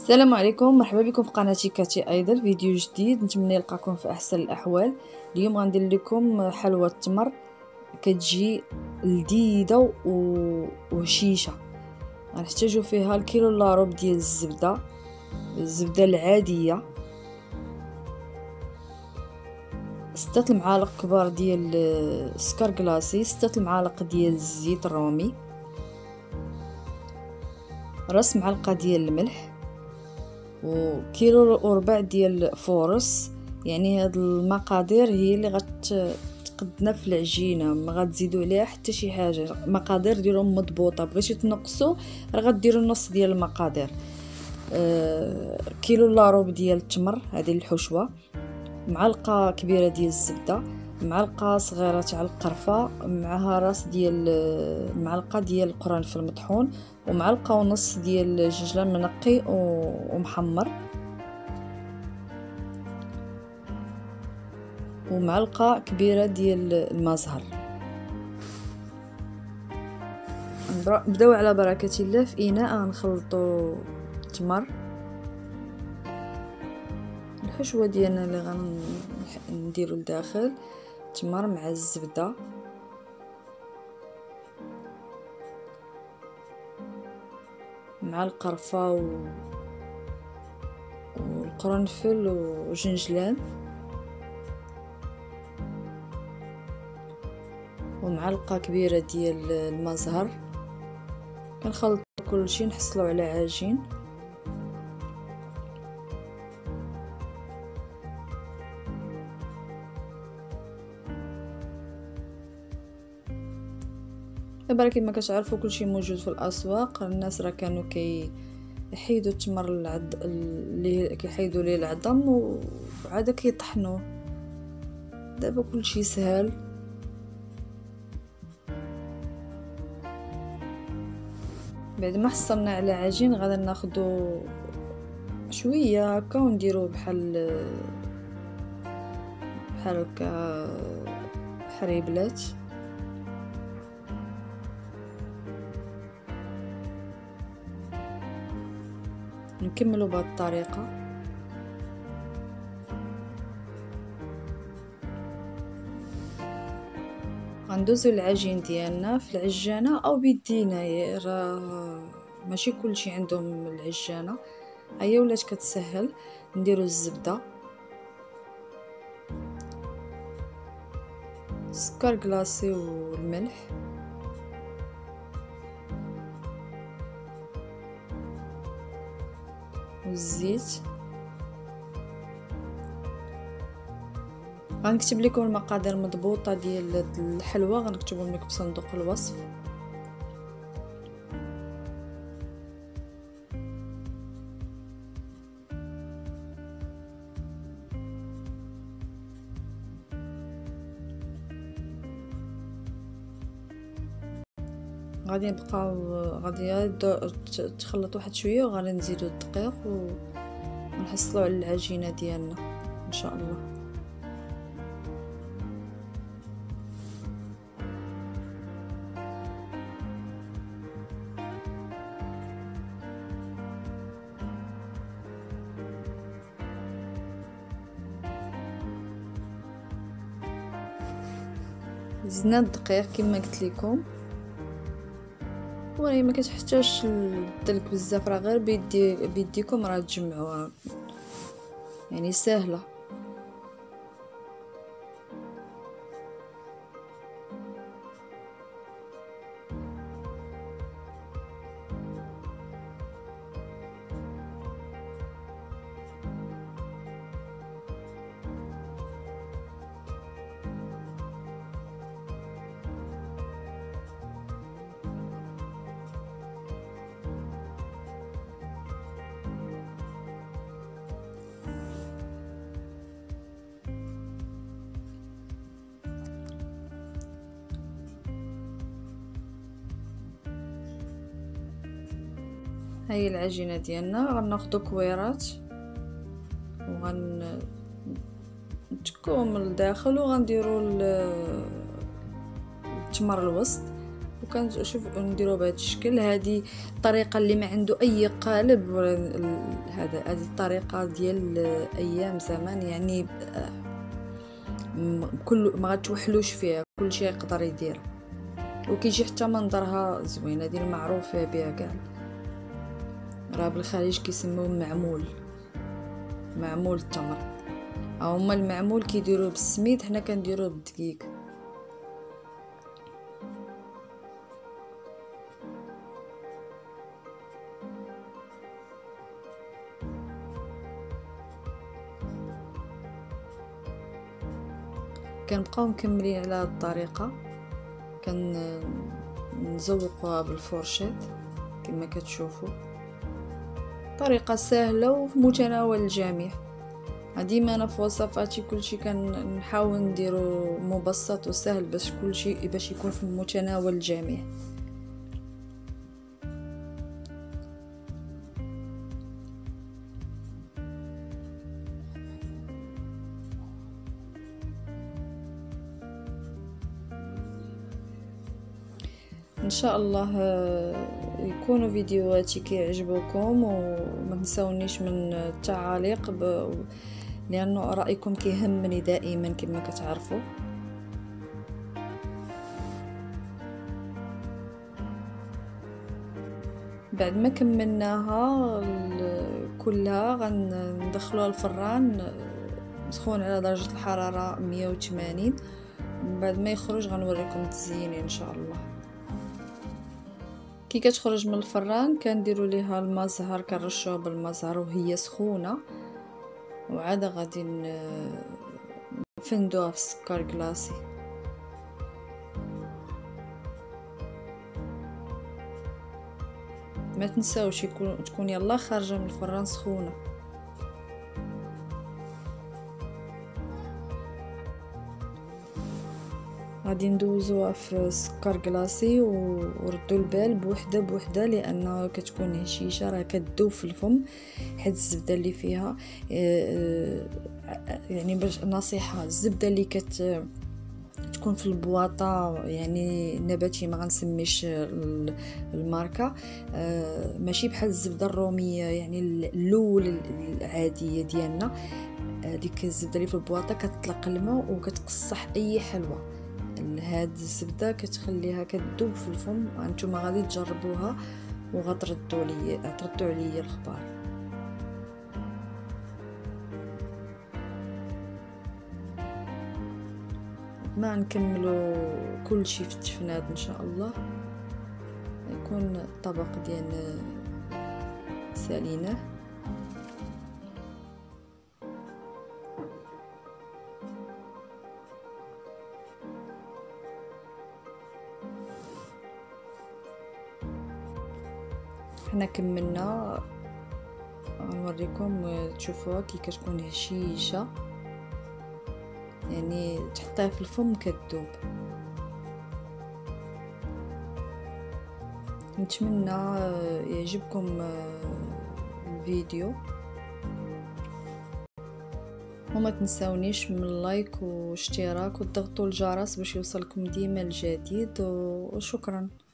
السلام عليكم، مرحبا بكم في قناتي كاتي ايدل. فيديو جديد، نتمنى نلقاكم في احسن الاحوال. اليوم غندير لكم حلوى التمر، كتجي لذيذه وهشيشه. غنحتاجو فيها الكيلو الا ربع ديال الزبده العاديه، 6 المعالق كبار ديال السكر كلاصي، 6 المعالق ديال الزيت الرومي، راس معلقه ديال الملح، وكيلو وربع ديال فورص. يعني هاد المقادير هي اللي غتقدنا في العجينه، ما غتزيدوا عليها حتى شي حاجه. مقادير ديالهم مضبوطه، بغيتو تنقصوا راه غديروا النص ديال المقادير. كيلو الا ربع ديال التمر، هذه الحشوه، معلقه كبيره ديال الزبده، معلقه صغيره تاع القرفه، معها راس ديال معلقه ديال القرنفل مطحون، ومعلقه ونص ديال الجنجلان منقي ومحمر، ومعلقه كبيره ديال الماء زهر. نبداو على بركه الله. في اناء غنخلطوا التمر، الحشوه ديالنا اللي غنديروا لداخل التمر مع الزبده مع القرفه والقرنفل وجنجلان، ومعلقه كبيره ديال الماء زهر. كنخلط كلشي نحصلوا على عجين. دابا كما كتعرفوا كلشي موجود في الاسواق. الناس راه كانوا كيحيدوا التمر اللي كيحيدوا ليه العظم وعاد كيطحنوه. دابا كلشي سهل. بعد ما حصلنا على عجين غادي ناخذوا شويه هكا ونديروه بحال هكا حريبلات. نكملوا بهذه الطريقه. غندوزو العجين ديالنا في العجانه او بيدينا، راه ماشي كلشي عندهم العجانه، هي ولات كتسهل. نديرو الزبده، السكر كلاصي والملح، والزيت. غنكتب لكم المقادير المضبوطه ديال الحلوى، غنكتبهم لكم في صندوق الوصف. غادي نبقاو غادي تخلط واحد شويه، وغادي نزيدو الدقيق ونحصلوا على العجينه ديالنا ان شاء الله. زدنا الدقيق كما قلت لكم، وراه ما كتحتاجش الدلك بزاف، راه غير بيديكم راه تجمعوها، يعني سهله. هاي العجينه ديالنا. غناخذوا كويرات نتكوهم من الداخل، وغنديروا التمر الوسط، وكنشوف نديرو بهذا الشكل. هذه الطريقه اللي ما عنده اي قالب، هذه الطريقه ديال ايام زمان، يعني كل ما غتوحلوش فيها، كل شيء يقدر يدير، وكيجي حتى منظرها زوين. هذه المعروفه بها كاع، راه بالخارج كيسموه معمول التمر. هما المعمول كيديروه بالسميد، حنا كنديروه بالدقيق. كنبقاو مكملين على هذه الطريقه، كنزوقوها بالفورشيت كما كتشوفوا. طريقه سهله وفي متناول الجميع. ديما انا في وصفاتي كلشي كنحاول نديرو مبسط وسهل باش كلشي باش يكون في متناول الجميع. ان شاء الله يكونوا فيديوهاتي كيعجبوكم، وما تنساونيش من التعاليق لانه رايكم كيهمني دائما كما كتعرفوا. بعد ما كملناها كلها غندخلوها الفران مسخون على درجه الحراره 180. بعد ما يخرج غنوريكم التزيين ان شاء الله. كي كتخرج من الفران كنديروا ليها الماء زهر، كنرشوها بالماء زهر وهي سخونه، وعاد غادي نفندوها في السكر كلاصي. ما تنساوش تكون يلا خارجه من الفران سخونه. غادي ندوزوها في السكر كلاصي وردوا البال بوحده بوحده، لانه كتكون هشيشه راه كتذوب في الفم حيت الزبده اللي فيها. يعني باش نصيحه، الزبده اللي تكون في البواطه يعني نباتي، ما غنسميش الماركه، ماشي بحال الزبده الروميه يعني اللول العاديه ديالنا. ديك الزبده اللي في البواطه كتطلق الماء وكتقصح اي حلوه. هاد الزبده كتخليها كتذوب في الفم. انتم غادي تجربوها وغتردوا عليا الخبار. ما نكملوا كل شيء في التفناد ان شاء الله. يكون الطبق ديالنا ساليناه. حنا كملنا، غنوريكم تشوفوها كي كتكون هشيشه، يعني تحطيها في الفم كتذوب. نتمنى يعجبكم الفيديو، وما تنساونيش من اللايك واشتراك وتضغطوا الجرس باش يوصلكم ديما الجديد. وشكرا.